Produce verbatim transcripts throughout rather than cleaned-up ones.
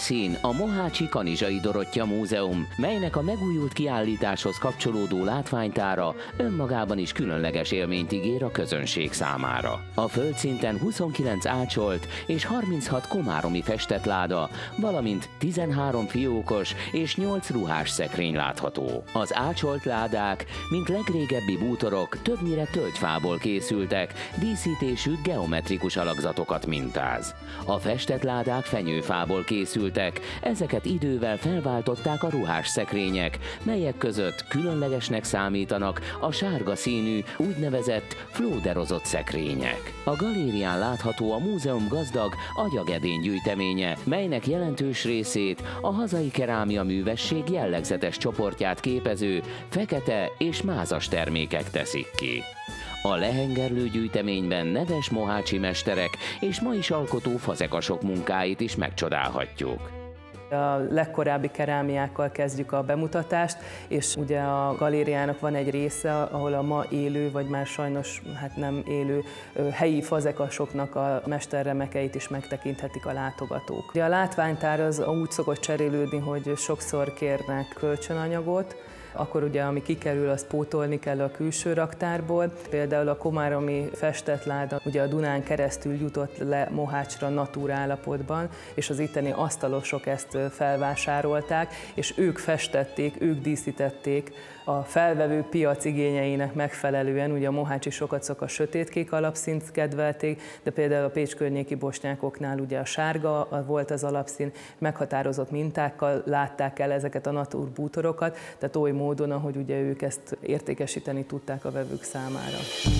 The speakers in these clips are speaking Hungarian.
helyszín a Mohácsi Kanizsai Dorottya Múzeum, melynek a megújult kiállításhoz kapcsolódó látványtára önmagában is különleges élményt ígér a közönség számára. A földszinten huszonkilenc ácsolt és harminchat komáromi festett láda, valamint tizenhárom fiókos és nyolc ruhás szekrény látható. Az ácsolt ládák, mint legrégebbi bútorok, többnyire tölgyfából készültek, díszítésük geometrikus alakzatokat mintáz. A festett ládák fenyőfából készültek, ezeket idővel felváltották a ruhás szekrények, melyek között különlegesnek számítanak a sárga színű, úgynevezett flóderozott szekrények. A galérián látható a múzeum gazdag agyagedény gyűjteménye, melynek jelentős részét a hazai kerámia művesség jellegzetes csoportját képező fekete és mázas termékek teszik ki. A lehengerlő gyűjteményben neves mohácsi mesterek és ma is alkotó fazekasok munkáit is megcsodálhatjuk. A legkorábbi kerámiákkal kezdjük a bemutatást, és ugye a galériának van egy része, ahol a ma élő, vagy már sajnos hát nem élő helyi fazekasoknak a mesterremekeit is megtekinthetik a látogatók. Ugye a látványtár az úgy szokott cserélődni, hogy sokszor kérnek kölcsönanyagot, akkor ugye ami kikerül, azt pótolni kell a külső raktárból. Például a komáromi festett láda ugye a Dunán keresztül jutott le Mohácsra natur állapotban, és az itteni asztalosok ezt felvásárolták, és ők festették, ők díszítették a felvevő piac igényeinek megfelelően. Ugye a mohácsi sokat a sötétkék alapszínt kedvelték, de például a Pécs környéki bosnyákoknál ugye a sárga volt az alapszín, meghatározott mintákkal látták el ezeket a natur bútorokat, tehát oly módon, ahogy ugye ők ezt értékesíteni tudták a vevők számára.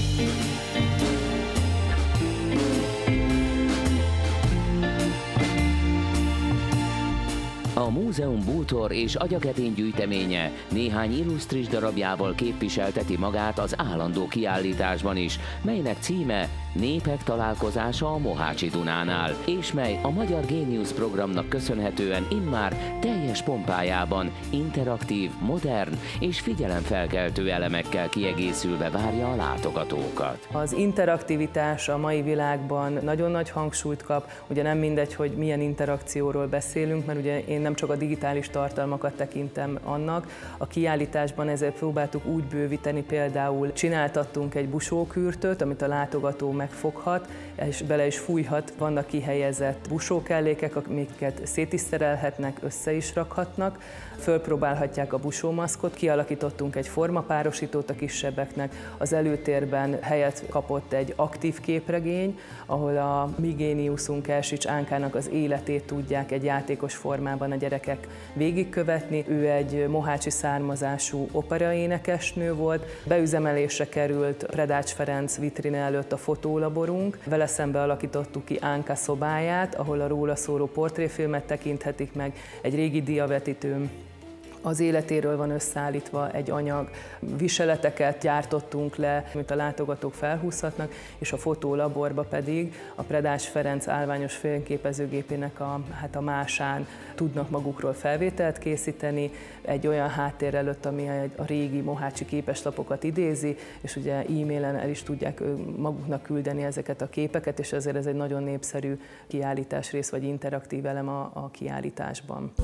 A múzeum bútor és agyagedény gyűjteménye néhány illusztris darabjával képviselteti magát az állandó kiállításban is, melynek címe Népek találkozása a Mohácsi Dunánál, és mely a Magyar Géniusz programnak köszönhetően immár teljes pompájában interaktív, modern és figyelemfelkeltő elemekkel kiegészülve várja a látogatókat. Az interaktivitás a mai világban nagyon nagy hangsúlyt kap, ugye nem mindegy, hogy milyen interakcióról beszélünk, mert ugye én nem csak a digitális tartalmakat tekintem annak. A kiállításban ezért próbáltuk úgy bővíteni, például csináltattunk egy busókürtöt, amit a látogató megfoghat, és bele is fújhat. Vannak kihelyezett busókellékek, amiket szét is szerelhetnek, össze is rakhatnak. Fölpróbálhatják a busómaszkot, kialakítottunk egy formapárosítót a kisebbeknek. Az előtérben helyet kapott egy aktív képregény, ahol a mi géniuszunk Elsics Ánkának az életét tudják egy játékos formában a gyerekek végigkövetni. Ő egy mohácsi származású operaénekesnő volt. Beüzemelésre került Predács Ferenc vitrine előtt a fotólaborunk. Vele szembe alakítottuk ki Ánka szobáját, ahol a róla szóló portréfilmet tekinthetik meg, egy régi diavetítőm. Az életéről van összeállítva egy anyag, viseleteket gyártottunk le, amit a látogatók felhúzhatnak, és a fotólaborba pedig a Predács Ferenc állványos fényképezőgépének a, hát a másán tudnak magukról felvételt készíteni, egy olyan háttér előtt, ami a régi mohácsi képeslapokat idézi, és ugye e-mailen el is tudják maguknak küldeni ezeket a képeket, és ezért ez egy nagyon népszerű kiállításrész, vagy interaktív elem a, a kiállításban.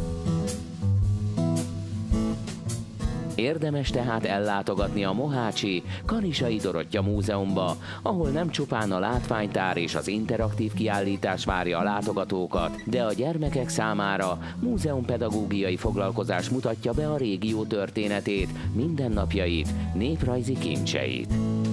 Érdemes tehát ellátogatni a Mohácsi Kanizsai Dorottya Múzeumba, ahol nem csupán a látványtár és az interaktív kiállítás várja a látogatókat, de a gyermekek számára múzeumpedagógiai foglalkozás mutatja be a régió történetét, mindennapjait, néprajzi kincseit.